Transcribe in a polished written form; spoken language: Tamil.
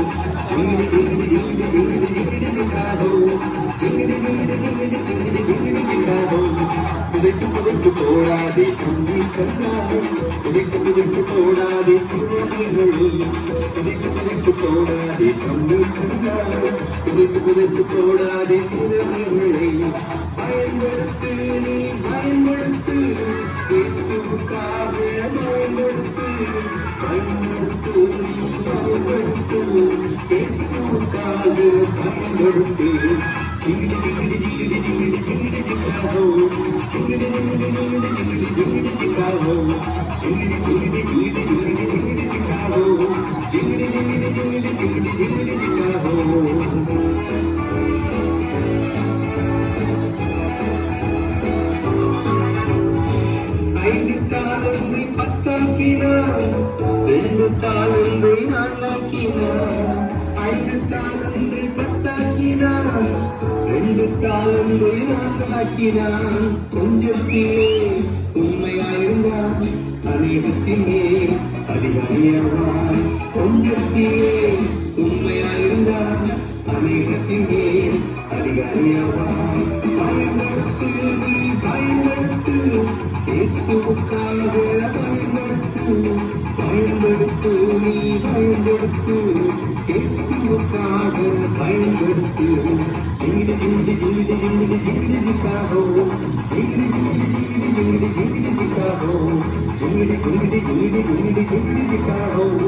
जिंगड़ी जिंगड़ी जिंगड़ी जिंगड़ी जिंगड़ी जिका हो, जिंगड़ी जिंगड़ी जिंगड़ी जिंगड़ी जिंगड़ी जिका हो। कुदिक तोड़ा दे ठंडी ठंडा, कुदिक तोड़ा दे पुरानी घड़ी, कुदिक तोड़ा दे ठंडी ठंडा, कुदिक तोड़ा दे पुरानी घड़ी। பயன்படுத்து நீ பயன்படுத்து இயேசுவுக்காக பயன்படுத்து, பயன்படுத்து நீ பயன்படுத்து இயேசுவுக்காக பயன்படுத்து. ஜிங்கிடி ஜிங்கிடி ஜிங்கிடி ஜிங்கிடி ஜிங்கிடி ஜிக்காஹோ, ஜிங்கிடி ஜிங்கிடி ஜிங்கிடி ஜிங்கிடி ஜிங்கிடி ஜிக்காஹோ, ஜிங்கிடி ஜிங்கிடி ஜிங்கிடி ஜிங்கிடி ஜிங்கிடி ஜிக்காஹோ, ஜிங்கிடி ஜிங்கிடி ஜிங்கிடி ஜிங்கிடி ஜிங்கிடி ஜிக்காஹோ. ஐந்து தாளந்தை பத்தாக்கினார், ரெண்டு தாளந்தை நான்காக்கினார். ஐந்து தாளந்தை பத்தாக்கினார், ரெண்டு தாளந்தை நான்காக்கினார். கொஞ்சத்திலே உண்மையாயிருந்தார், அநேகத்திலே அதிகாரியாவார். கொஞ்சத்திலே உண்மையாயிருந்தார், அநேகத்திலே அதிகாரியாவார். பயன்படுத்து நீ பயன்படுத்து இயேசுவுக்காக பயன்படுத்து, பயன்படுத்து நீ பயன்படுத்து இயேசுவுக்காக பயன்படுத்து. ஜிங்கிடி ஜிங்கிடி ஜிங்கிடி ஜிங்கிடி ஜிங்கிடி ஜிக்காஹோ, ஜிங்கிடி ஜிங்கிடி ஜிங்கிடி ஜிங்கிடி ஜிங்கிடி ஜிக்காஹோ, ஜிங்கிடி ஜிங்கிடி ஜிங்கிடி ஜிங்கிடி ஜிங்கிடி ஜிக்காஹோ.